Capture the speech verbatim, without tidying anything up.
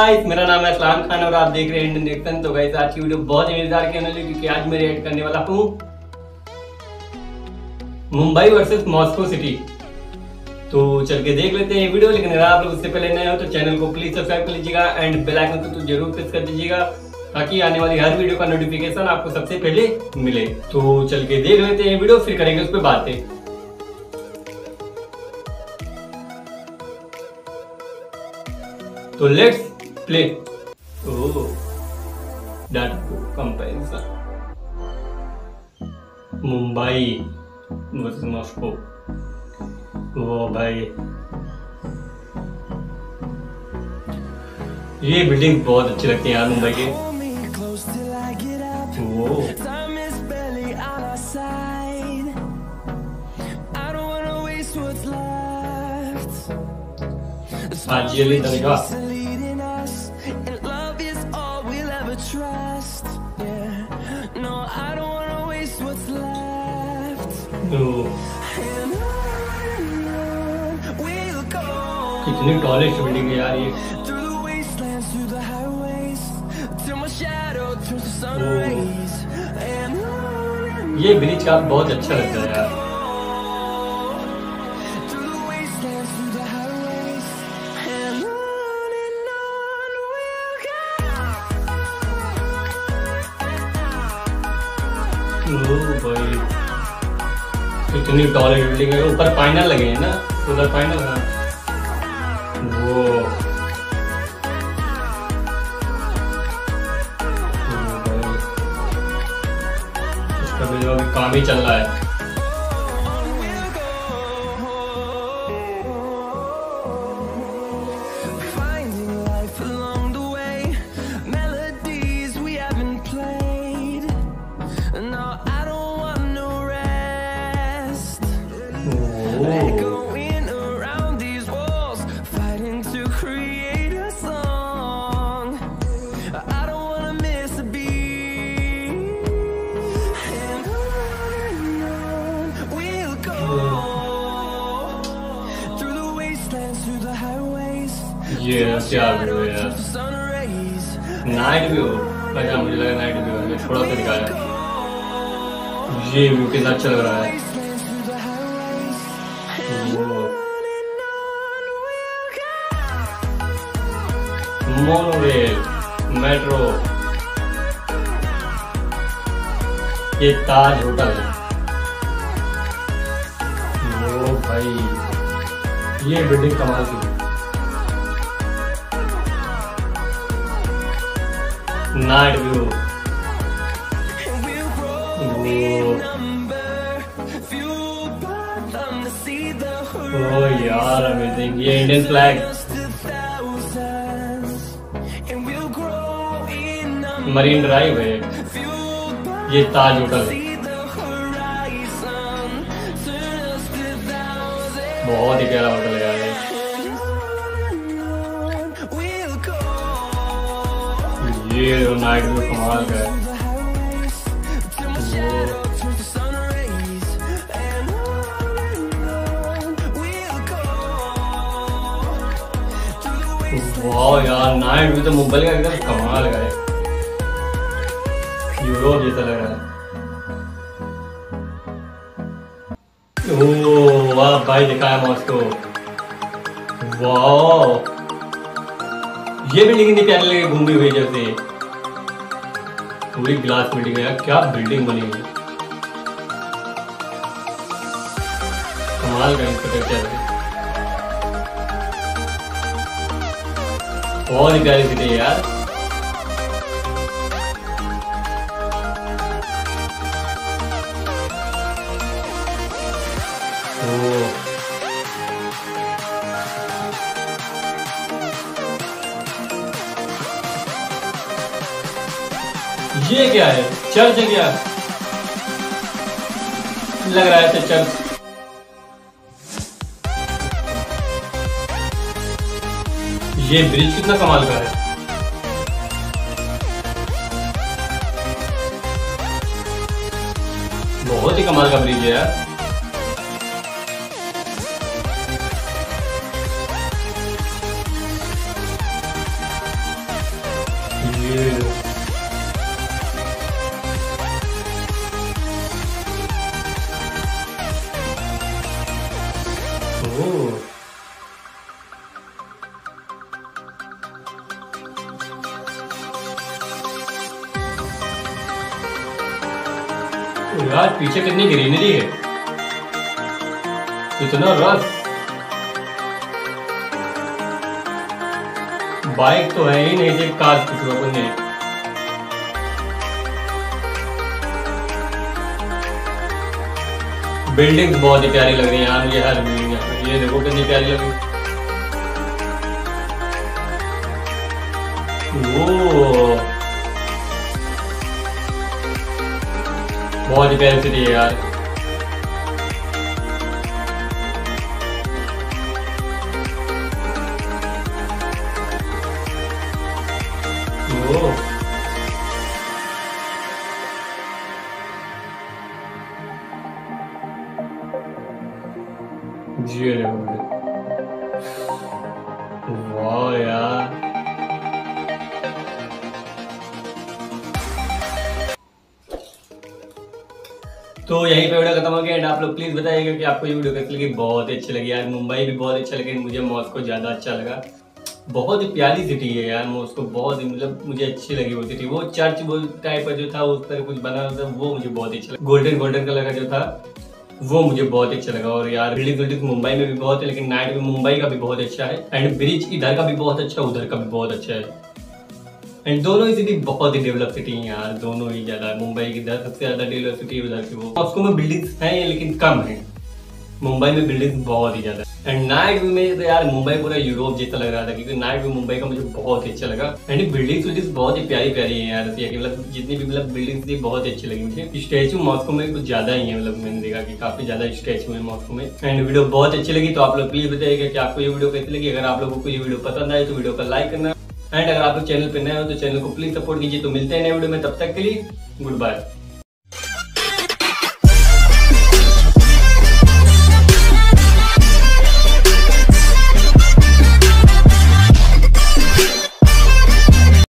Guys, मेरा नाम है इस्लाम खान और आप देख रहे हैं इंडियन रिएक्शन। तो गाइस आज की वीडियो बहुत ही मजेदार की होने वाली क्योंकि आज मैं रिएक्ट करने वाला हूँ मुंबई वर्सेस मॉस्को सिटी। तो चल के देख लेते हैं वीडियो। लेकिन अगर आप लोग उससे पहले नए हो तो चैनल को प्लीज सब्सक्राइब कर लीजिएगा एंड बेल आइकन को तो जरूर प्रेस कर दीजिएगा ताकि आने वाली हर वीडियो का नोटिफिकेशन आपको सबसे पहले मिले। तो चल के देख लेते हैं वीडियो, फिर करेंगे उस पर बातें। तो let's play. Oh data comparison Mumbai versus Moscow. वो भाई ये बिल्डिंग बहुत अच्छी लगती है यार मुंबई के। वो आज ये तरीका कितनी टॉलेस्ट बिल्डिंग है यार ये। ये ब्रिज का बहुत अच्छा लगता है यार। ओ भाई कितनी टॉलेस्ट बिल्डिंग है। ऊपर फाइनल लगे हैं ना, उधर फाइनल है वो। इसका भी अभी काम ही चल रहा है। ये क्या व्यू है यार, नाइट व्यू। अच्छा मुझे लगा नाइट व्यू है, थोड़ा सा दिखाया। ये व्यू कितना अच्छा लग रहा है। मोनोरेल, मेट्रो, ये ताज होटल। वो भाई ये बिल्डिंग कमाल की। नाइट व्यू, ओ यार अमेजिंग। ये इंडियन फ्लैग, मरीन ड्राइव है। ये ताज होटल, बहुत ही प्यारा होटल है यार। ये नाइट व्यू कमाल का है। वाह यार नाइट व्यू तो मुंबई का एकदम कमाल का है। यूरोप जैसा लग रहा है। ओह वाह भाई दिखाया मॉस्को। वाह ये बिल्डिंग इतनी प्यारी लगी घूमी हुई जैसे। पूरी ग्लास बिल्डिंग है यार, क्या बिल्डिंग बनी हुई। कमाल का इंफ्रास्ट्रक्चर है, बहुत ही प्यारी सिटी है यार। ये क्या है, चर्च है क्या? लग रहा है चर्च। ये ब्रिज कितना कमाल का है। बहुत ही कमाल का ब्रिज है यार। यार पीछे कितनी ग्रीनरी है, कितना रस। बाइक तो है ही नहीं, सिर्फ कार कुछ लोगों ने। बिल्डिंग्स बहुत ही प्यारी लग रही है यार, ये हर बिल्डिंग, ये देखो कितनी प्यारी लग रही है। वो बहुत ही प्यारी सिटी है यार। वो जी वाह यार। तो यहीं पे वीडियो खत्म हो गया। एंड आप लोग प्लीज बताइएगा कि आपको ये वीडियो कैसी लगी। बहुत अच्छी लगी यार, मुंबई भी बहुत अच्छा लगा, मुझे मॉस्को ज्यादा अच्छा लगा। बहुत ही प्यारी सिटी है यार मॉस्को, बहुत ही मतलब मुझे अच्छी लगी वो सिटी। वो चर्च वो टाइप का जो था उस तरह कुछ बना था, वो मुझे बहुत अच्छा लगा। गोल्डन गोल्डन कलर का जो था वो मुझे बहुत अच्छा लगा। और यार बिल्डिंग बिल्डिंग मुंबई में भी बहुत है, लेकिन नाइट में मुंबई का भी बहुत अच्छा है। एंड ब्रिज इधर का भी बहुत अच्छा, उधर का भी बहुत अच्छा है। एंड दोनों ही सिटी बहुत ही डेवलप सिटी है यार, दोनों ही ज्यादा। मुंबई की इधर सबसे ज्यादा डेवलप सिटी है, उधर की वो। मॉस्को में बिल्डिंग्स हैं लेकिन कम है, मुंबई में बिल्डिंग्स बहुत ही ज्यादा। एंड नाइट व्यू में तो यार मुंबई पूरा यूरोप जैसा लग रहा था, क्योंकि नाइट व्यू मुंबई का मुझे बहुत ही अच्छा लगा। एंड बिल्डिंग्स विल्डिंग्स बहुत ही प्यारी प्यारी है यार, मतलब जितनी भी मतलब बिल्डिंग्स थी बहुत अच्छी लगी मुझे। स्टैचू मॉस्को में कुछ ज्यादा ही है, मतलब मैंने देखा कि काफी ज्यादा स्टैचू है मॉस्को में। एंड वीडियो बहुत अच्छी लगी, तो आप लोग प्लीज बताइएगा कि आपको ये वीडियो कैसी लगी। अगर आप लोगों को ये वीडियो पसंद आए तो वीडियो को लाइक करना। एंड अगर आप लोग चैनल पर नए हो तो चैनल को प्लीज सपोर्ट कीजिए। तो मिलते हैं नए वीडियो में, तब तक के लिए गुड बाय।